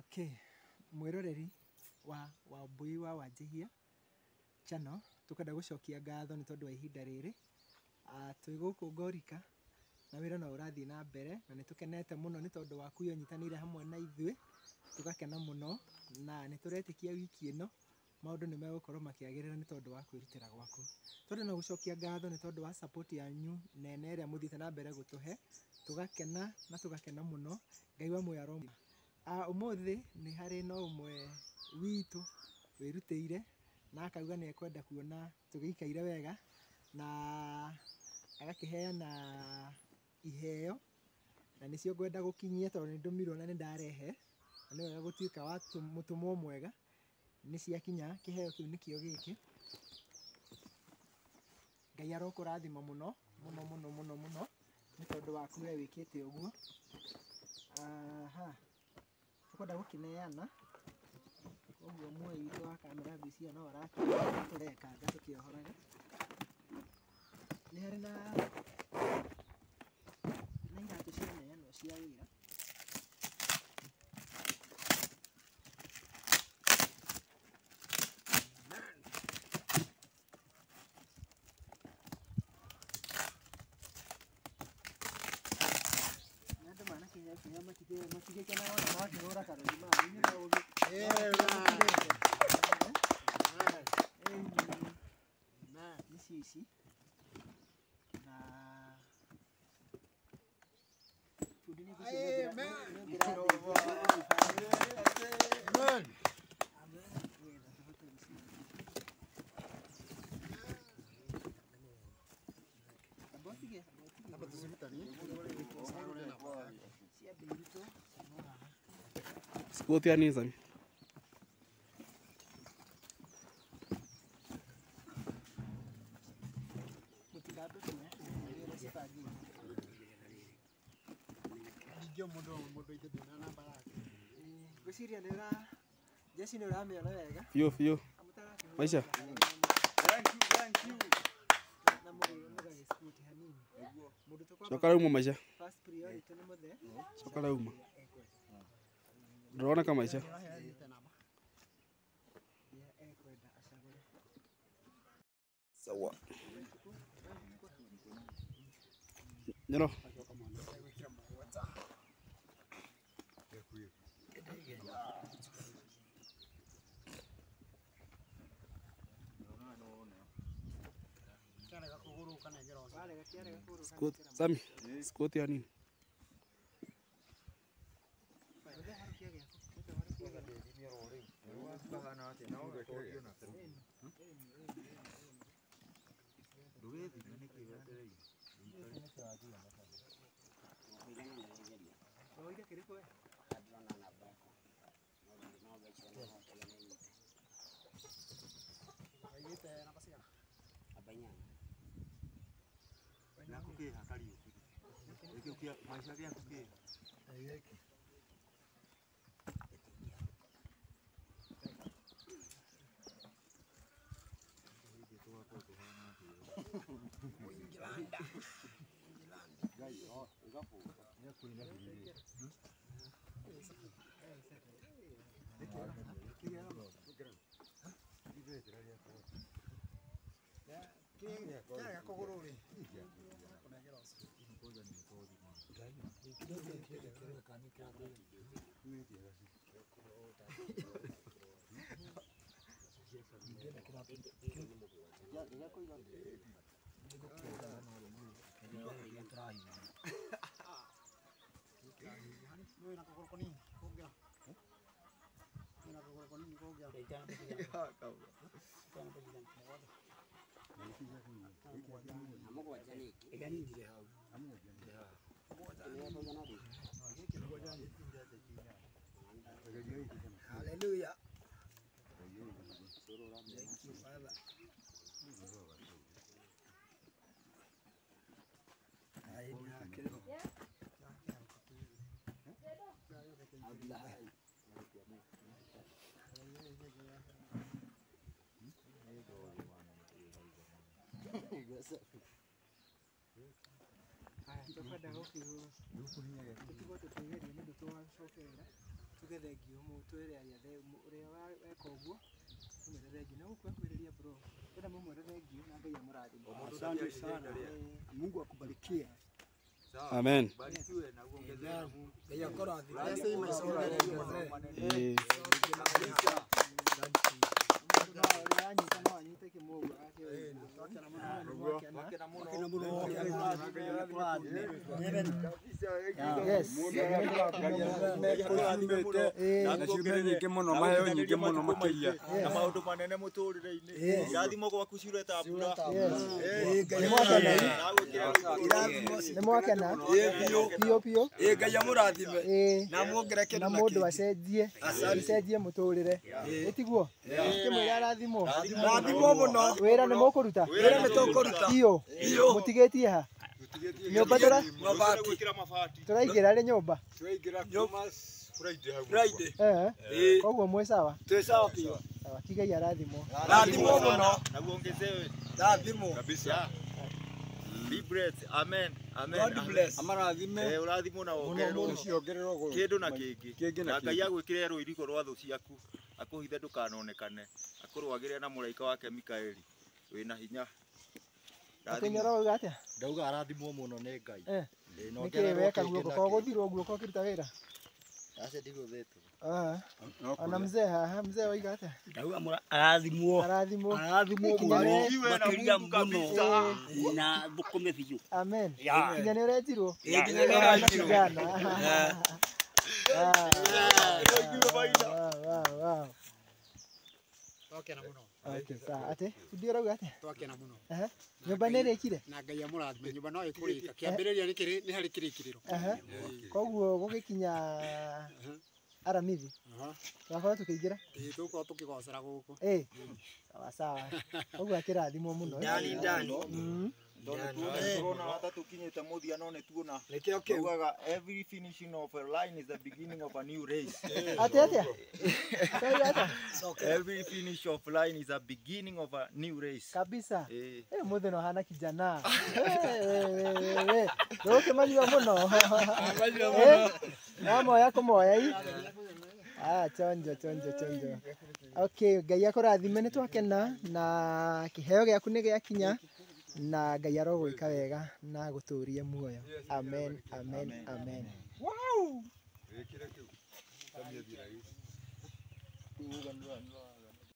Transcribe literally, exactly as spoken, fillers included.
Okay, mwiroreri wa wa mbui wa Wanjihia channel tukenda gucokia ngatho ni tondu wa ihinda riri a twi guku Ngorika na wira no urathi na mbere na nitukenete muno ni tondu wa kuyo nyitanire hamwe na ithui tugakena muno na nituretikia wiki ino maundu ni megukorwo makiagirira ni tondu wa kwirutira gwaku tondu no gucokia ngatho ni tondu wa support yanyu nene ria muthite na mbere gutuhe tugakena na tugakena muno Ngai wa muyaro a umuthi ni hari no umwe witu wirutire na akauga ni ekwenda kuona tugikaire wega na agakiheana iheo na nicio ngwenda gukinyia tondu ni ndumirwo na ni ndarehe na ni wega gutuika wa mutumwo mwega ni ciakinya kiheo kiu nikio giki Ngai arokurathima muno muno muno muno muno ni tondu waku we wikite uguo aha tukwenda gukineana koguo muoyi witu wa kamera bisia no arakira tureka ngatukiohoraga ni hari na na iratu cianeanwo cia wira Kinya makige makige kana wana makirora karori ma ni na ugi eh na na sisi na tudini kusikia amen abosige hapa tusimtani Squat ya nizami. Ndio mundo mundo ite dina na baraka. Gusiria nera jesi no rame ala wega. Fio fio. Maisha. Thank you thank you. Na mundo muga squat hanini. Mundo tokwa. Sokala uma maisha. First priority ni muthe. Sokala uma. Ndona kama maisha. Sawa. Nero. Scott, Sami, Scott ya nini? Na kuke hakari uki uki maisha yake kuke ayeki Ingilanda Ingilanda gai oh ngapo ya kuina hili Kaya kaya kogorore. Kunagera usiku. Ngoja ni kodi mama. Kidogo kidogo kanika ndio. Hivi ya basi. Ngine kila kitu. Ya ya koiga. Niko kwa na ndio trai. Ndio na kogoro kwa nini? Kogera. Nina kogoro kwa nini kogera? Ya kawa. Kana president. Hallelujah. Thank you, Father. Haya, tukwenda huku. Tuko tutegeri ndio tuwa shokera. tuge thengio mu twere aria the uria weka uguo tumere thengio na gukwa kwiriria bro kwenda mumwere thengio na Ngai amurathime. Asante sana. Mungu akubarikie. Amen. Barikiwe na uongezeke na Mungu. Ngai akurathime. Eh. nyingĩ mũno maheo nyingĩ mũno makĩria na maũndũ manene mũtũrĩre-inĩ irathimo gwaku cireta mbura nĩ mwakena piũ piũ Ngai amũrathime na muongerere kĩndũ na mũndũ acenjie acenjie mũtũrĩre ĩtiguo kĩmwĩra arathimwo rathimo mũno wĩra nĩ mũkũruta wĩra nĩ tũkũruta piũ mũtigĩtie ha nyũmba tũra mabati tũraingĩra rĩ nyũmba nyũmba Friday eh koguo mwĩ sawa twĩ sawa piũ sawa kigai arathimwo rathimo mũno na kuongezewe rathimo kabisa. Be blessed. Amen. Amen. God bless. Amarathime. Eh urathimo na wongererwo kindu na kingi. Na Ngai agwikire rũirigo rwa thũ ciaku. Akuhithe ndukanonekane. Akurwagire na mũraika wake Mikaeli. Wĩna hinya. Akenyero ugatia. Ndauga arathimwo mũno nĩ Ngai. Eh. Nĩkĩĩ weka guoko kwa gũthirwo guoko kĩruta wĩra. Acha ndigũthĩtwo. Ah. Ona mzee haha mzee waiga atia. Ndauga arathimwo. Arathimwo. Arathimwo makĩria mũno na thũkũme biũ. Amen. Kinya nĩ ũrenjirwo. Kinya nĩ ũrenjirwo. Wow wow. twakena mũno Okay sawa ate ndio rauga ate twakena mũno eh nyũmba nĩ ĩrĩkire na Ngai amũrathime nyũmba no ĩkũrĩka kĩambĩrĩria nĩ harĩ kĩrĩkĩrĩro eh koguo gũgĩkinya aramithi twakorwo tũkĩingĩra ĩĩ tũkorwo tũkĩgocera gũkũ eh sawa sawa koguo akĩrathimwo mũno ndani ndani Tuona hata tukinyete muthia no netuona tugaga every finishing of a line is the beginning of a new race. Ate ate. Every finish of line is a beginning of a new race. Kabisa. Eh, eh muthe no hana kijana. Eh, roke manywa muno. Eh, mama yako moya hii. Ah, chonjo chonjo chonjo. Okay, Ngai akũrathime nĩ twakena na kĩheo gĩaku nĩ gĩakinya. Na Ngai arogwĩka wega na gũtũrie muoyo. Amen, amen, amen. Wow!